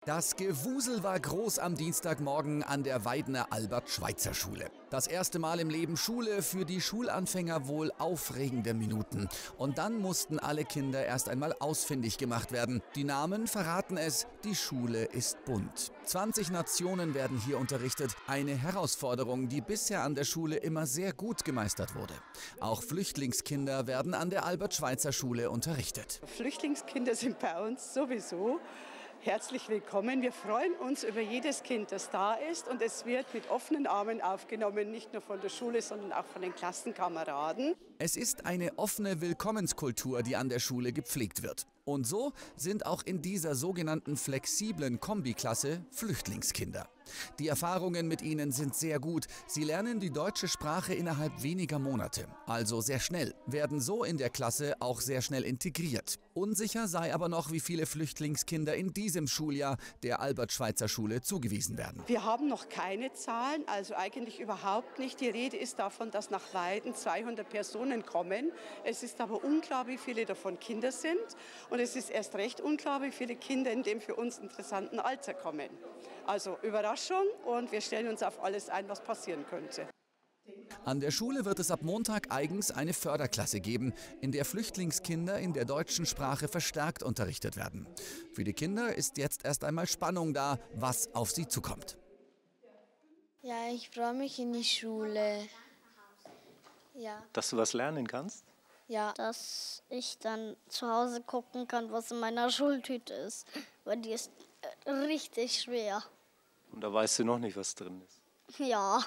Das Gewusel war groß am Dienstagmorgen an der Weidener Albert-Schweitzer-Schule. Das erste Mal im Leben Schule, für die Schulanfänger wohl aufregende Minuten. Und dann mussten alle Kinder erst einmal ausfindig gemacht werden. Die Namen verraten es, die Schule ist bunt. 20 Nationen werden hier unterrichtet. Eine Herausforderung, die bisher an der Schule immer sehr gut gemeistert wurde. Auch Flüchtlingskinder werden an der Albert-Schweitzer-Schule unterrichtet. Flüchtlingskinder sind bei uns sowieso herzlich willkommen. Wir freuen uns über jedes Kind, das da ist, und es wird mit offenen Armen aufgenommen, nicht nur von der Schule, sondern auch von den Klassenkameraden. Es ist eine offene Willkommenskultur, die an der Schule gepflegt wird. Und so sind auch in dieser sogenannten flexiblen Kombiklasse Flüchtlingskinder. Die Erfahrungen mit ihnen sind sehr gut. Sie lernen die deutsche Sprache innerhalb weniger Monate, also sehr schnell, werden so in der Klasse auch sehr schnell integriert. Unsicher sei aber noch, wie viele Flüchtlingskinder in diesem Schuljahr der Albert-Schweitzer-Schule zugewiesen werden. Wir haben noch keine Zahlen, also eigentlich überhaupt nicht. Die Rede ist davon, dass nach Weiden 200 Personen kommen. Es ist aber unklar, wie viele davon Kinder sind. Und es ist erst recht unklar, wie viele Kinder in dem für uns interessanten Alter kommen. Also Überraschung, und wir stellen uns auf alles ein, was passieren könnte. An der Schule wird es ab Montag eigens eine Förderklasse geben, in der Flüchtlingskinder in der deutschen Sprache verstärkt unterrichtet werden. Für die Kinder ist jetzt erst einmal Spannung da, was auf sie zukommt. Ja, ich freue mich in die Schule. Ja. Dass du was lernen kannst? Ja, dass ich dann zu Hause gucken kann, was in meiner Schultüte ist, weil die ist richtig schwer. Und da weißt du noch nicht, was drin ist? Ja.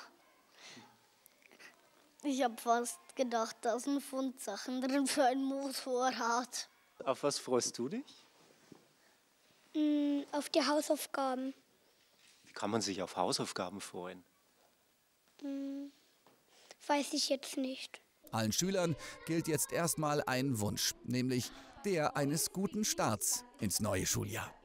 Ich habe fast gedacht, da sind Fundsachen drin für ein Motorrad. Auf was freust du dich? Auf die Hausaufgaben. Wie kann man sich auf Hausaufgaben freuen? Weiß ich jetzt nicht. Allen Schülern gilt jetzt erstmal ein Wunsch, nämlich der eines guten Starts ins neue Schuljahr.